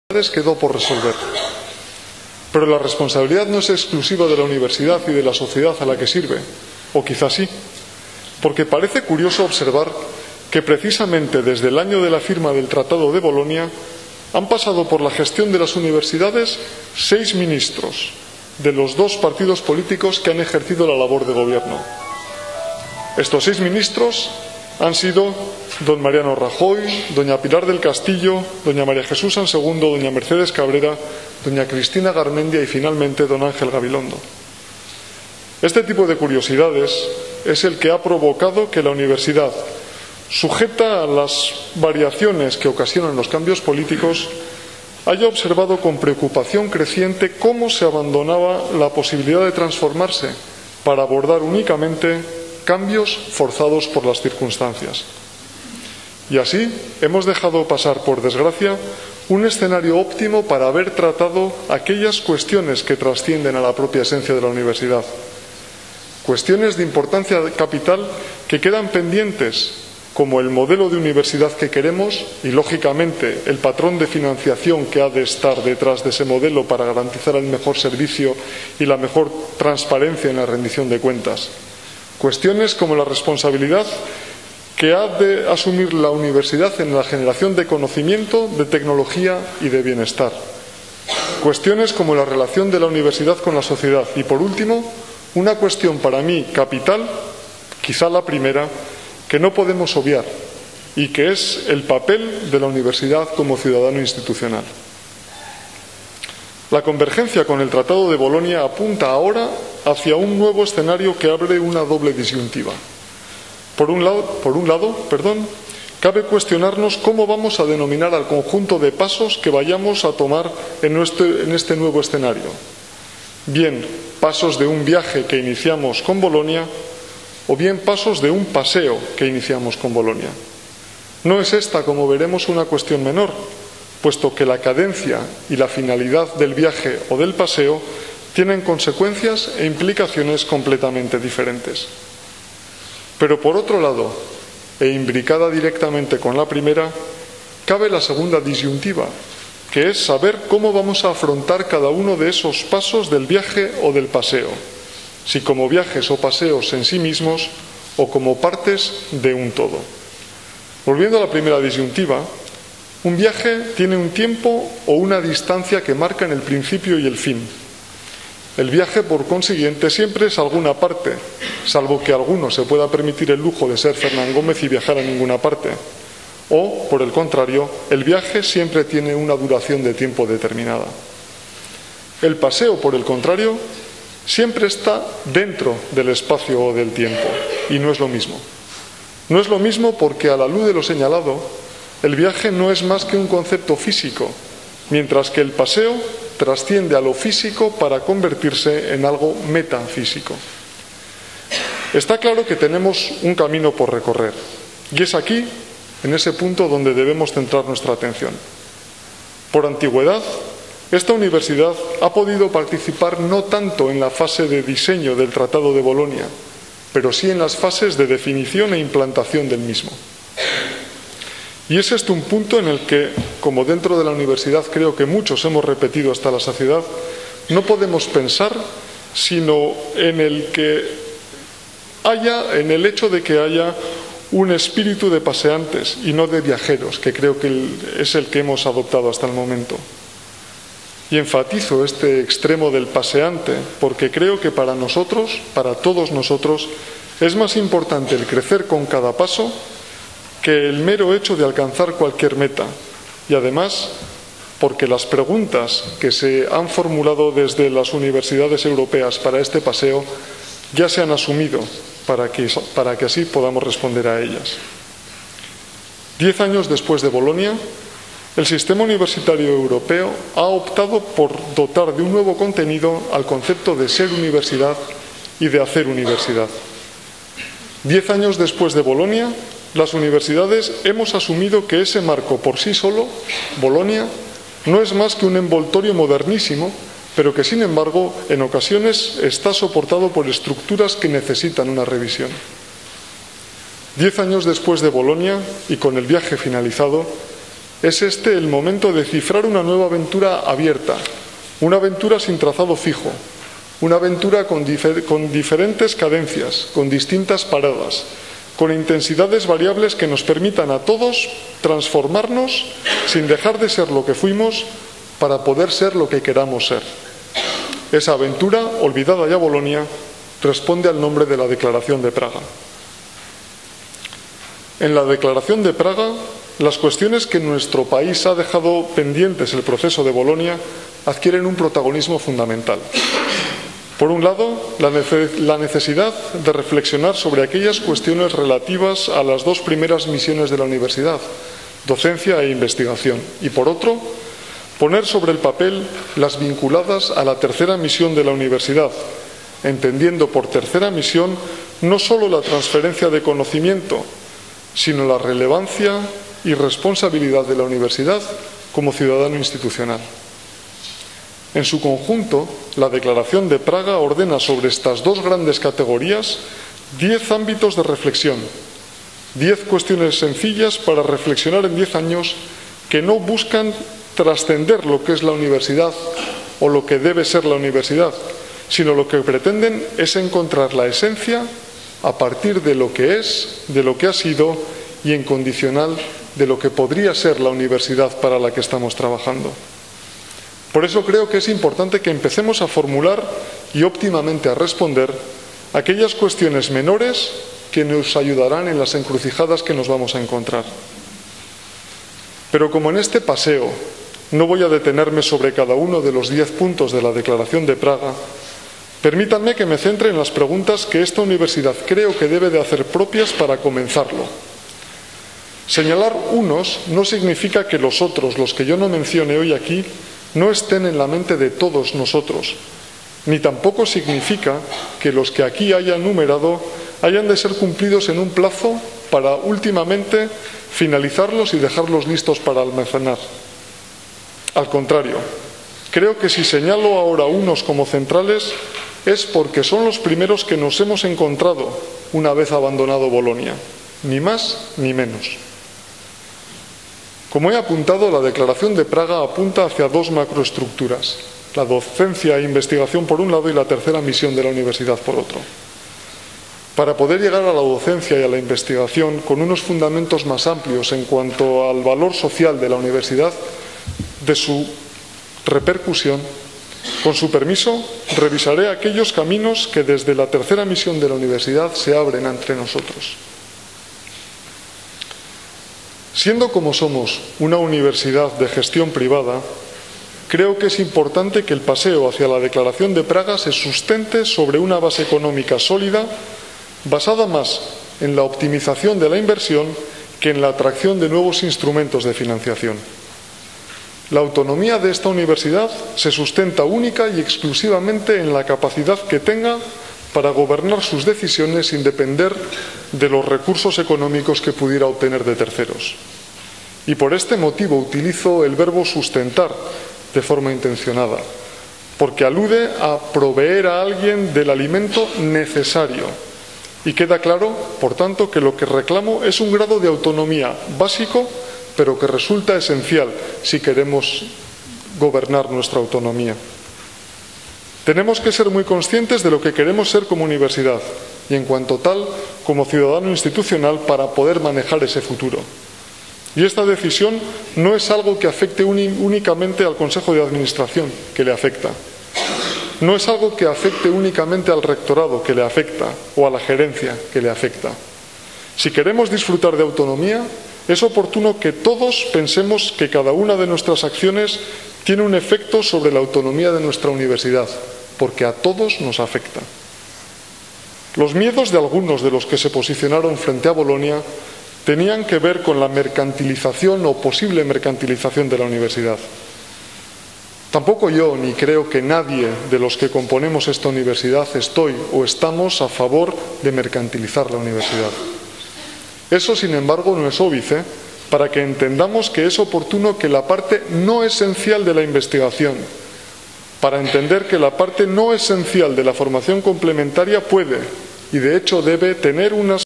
quedó por resolver. Pero la responsabilidad no es exclusiva de la universidad y de la sociedad a la que sirve, o quizás sí, porque parece curioso observar que precisamente desde el año de la firma del Tratado de Bolonia han pasado por la gestión de las universidades 6 ministros de los 2 partidos políticos que han ejercido la labor de gobierno. Estos 6 ministros han sido don Mariano Rajoy, doña Pilar del Castillo, doña María Jesús San Segundo, doña Mercedes Cabrera, doña Cristina Garmendia y finalmente don Ángel Gabilondo. Este tipo de curiosidades es el que ha provocado que la universidad, sujeta a las variaciones que ocasionan los cambios políticos, haya observado con preocupación creciente cómo se abandonaba la posibilidad de transformarse para abordar únicamente cambios forzados por las circunstancias. Y así hemos dejado pasar, por desgracia, un escenario óptimo para haber tratado aquellas cuestiones que trascienden a la propia esencia de la universidad. Cuestiones de importancia capital que quedan pendientes, como el modelo de universidad que queremos y, lógicamente, el patrón de financiación que ha de estar detrás de ese modelo para garantizar el mejor servicio y la mejor transparencia en la rendición de cuentas. Cuestiones como la responsabilidad que ha de asumir la universidad en la generación de conocimiento, de tecnología y de bienestar. Cuestiones como la relación de la universidad con la sociedad. Y, por último, una cuestión para mí capital, quizá la primera, que no podemos obviar y que es el papel de la universidad como ciudadano institucional. La convergencia con el Tratado de Bolonia apunta ahora hacia un nuevo escenario que abre una doble disyuntiva. Por un lado, cabe cuestionarnos cómo vamos a denominar al conjunto de pasos que vayamos a tomar en este nuevo escenario. Bien, pasos de un viaje que iniciamos con Bolonia o bien pasos de un paseo que iniciamos con Bolonia. No es esta, como veremos, una cuestión menor, puesto que la cadencia y la finalidad del viaje o del paseo tienen consecuencias e implicaciones completamente diferentes. Pero por otro lado, e imbricada directamente con la primera, cabe la segunda disyuntiva, que es saber cómo vamos a afrontar cada uno de esos pasos del viaje o del paseo, si como viajes o paseos en sí mismos o como partes de un todo. Volviendo a la primera disyuntiva, un viaje tiene un tiempo o una distancia que marcan el principio y el fin. El viaje, por consiguiente, siempre es alguna parte, salvo que alguno se pueda permitir el lujo de ser Fernán Gómez y viajar a ninguna parte. O, por el contrario, el viaje siempre tiene una duración de tiempo determinada. El paseo, por el contrario, siempre está dentro del espacio o del tiempo, y no es lo mismo. No es lo mismo porque, a la luz de lo señalado, el viaje no es más que un concepto físico, mientras que el paseo trasciende a lo físico para convertirse en algo metafísico. Está claro que tenemos un camino por recorrer, y es aquí, en ese punto, donde debemos centrar nuestra atención. Por antigüedad, esta universidad ha podido participar no tanto en la fase de diseño del Tratado de Bolonia, pero sí en las fases de definición e implantación del mismo. Y es este un punto en el que, como dentro de la universidad creo que muchos hemos repetido hasta la saciedad, no podemos pensar sino en el hecho de que haya un espíritu de paseantes y no de viajeros, que creo que es el que hemos adoptado hasta el momento. Y enfatizo este extremo del paseante porque creo que para nosotros, para todos nosotros, es más importante el crecer con cada paso que el mero hecho de alcanzar cualquier meta. Y además, porque las preguntas que se han formulado desde las universidades europeas para este paseo ya se han asumido para que así podamos responder a ellas. 10 años después de Bolonia, el sistema universitario europeo ha optado por dotar de un nuevo contenido al concepto de ser universidad y de hacer universidad. 10 años después de Bolonia, las universidades hemos asumido que ese marco por sí solo, Bolonia, no es más que un envoltorio modernísimo, pero que sin embargo en ocasiones está soportado por estructuras que necesitan una revisión. 10 años después de Bolonia y con el viaje finalizado, es este el momento de cifrar una nueva aventura abierta, una aventura sin trazado fijo, una aventura con diferentes cadencias, con distintas paradas, con intensidades variables que nos permitan a todos transformarnos sin dejar de ser lo que fuimos para poder ser lo que queramos ser. Esa aventura, olvidada ya Bolonia, responde al nombre de la Declaración de Praga. En la Declaración de Praga, las cuestiones que nuestro país ha dejado pendientes el proceso de Bolonia adquieren un protagonismo fundamental. Por un lado, la necesidad de reflexionar sobre aquellas cuestiones relativas a las dos primeras misiones de la universidad, docencia e investigación, y por otro, poner sobre el papel las vinculadas a la tercera misión de la universidad, entendiendo por tercera misión no solo la transferencia de conocimiento, sino la relevancia y responsabilidad de la universidad como ciudadano institucional. En su conjunto, la Declaración de Praga ordena sobre estas dos grandes categorías 10 ámbitos de reflexión, 10 cuestiones sencillas para reflexionar en 10 años que no buscan trascender lo que es la universidad o lo que debe ser la universidad, sino lo que pretenden es encontrar la esencia a partir de lo que es, de lo que ha sido y en condicional de lo que podría ser la universidad para la que estamos trabajando. Por eso creo que es importante que empecemos a formular y óptimamente a responder aquellas cuestiones menores que nos ayudarán en las encrucijadas que nos vamos a encontrar. Pero como en este paseo no voy a detenerme sobre cada uno de los 10 puntos de la Declaración de Praga, permítanme que me centre en las preguntas que esta universidad creo que debe de hacer propias para comenzarlo. Señalar unos no significa que los otros, los que yo no mencione hoy aquí, no estén en la mente de todos nosotros, ni tampoco significa que los que aquí hayan numerado hayan de ser cumplidos en un plazo para últimamente finalizarlos y dejarlos listos para almacenar. Al contrario, creo que si señalo ahora unos como centrales es porque son los primeros que nos hemos encontrado una vez abandonado Bolonia, ni más ni menos. Como he apuntado, la Declaración de Praga apunta hacia dos macroestructuras, la docencia e investigación por un lado y la tercera misión de la universidad por otro. Para poder llegar a la docencia y a la investigación con unos fundamentos más amplios en cuanto al valor social de la universidad, de su repercusión, con su permiso, revisaré aquellos caminos que desde la tercera misión de la universidad se abren entre nosotros. Siendo como somos una universidad de gestión privada, creo que es importante que el paseo hacia la Declaración de Praga se sustente sobre una base económica sólida, basada más en la optimización de la inversión que en la atracción de nuevos instrumentos de financiación. La autonomía de esta universidad se sustenta única y exclusivamente en la capacidad que tenga para gobernar sus decisiones sin depender de los recursos económicos que pudiera obtener de terceros. Y por este motivo utilizo el verbo sustentar de forma intencionada, porque alude a proveer a alguien del alimento necesario. Y queda claro, por tanto, que lo que reclamo es un grado de autonomía básico, pero que resulta esencial si queremos gobernar nuestra autonomía. Tenemos que ser muy conscientes de lo que queremos ser como universidad y, en cuanto tal, como ciudadano institucional para poder manejar ese futuro. Y esta decisión no es algo que afecte únicamente al Consejo de Administración, que le afecta. No es algo que afecte únicamente al rectorado, que le afecta, o a la gerencia, que le afecta. Si queremos disfrutar de autonomía, es oportuno que todos pensemos que cada una de nuestras acciones tiene un efecto sobre la autonomía de nuestra universidad, porque a todos nos afecta. Los miedos de algunos de los que se posicionaron frente a Bolonia tenían que ver con la mercantilización o posible mercantilización de la universidad. Tampoco yo, ni creo que nadie de los que componemos esta universidad estoy o estamos a favor de mercantilizar la universidad. Eso, sin embargo, no es óbice para que entendamos que es oportuno que la parte no esencial de la investigación, para entender que la parte no esencial de la formación complementaria puede y de hecho debe tener unas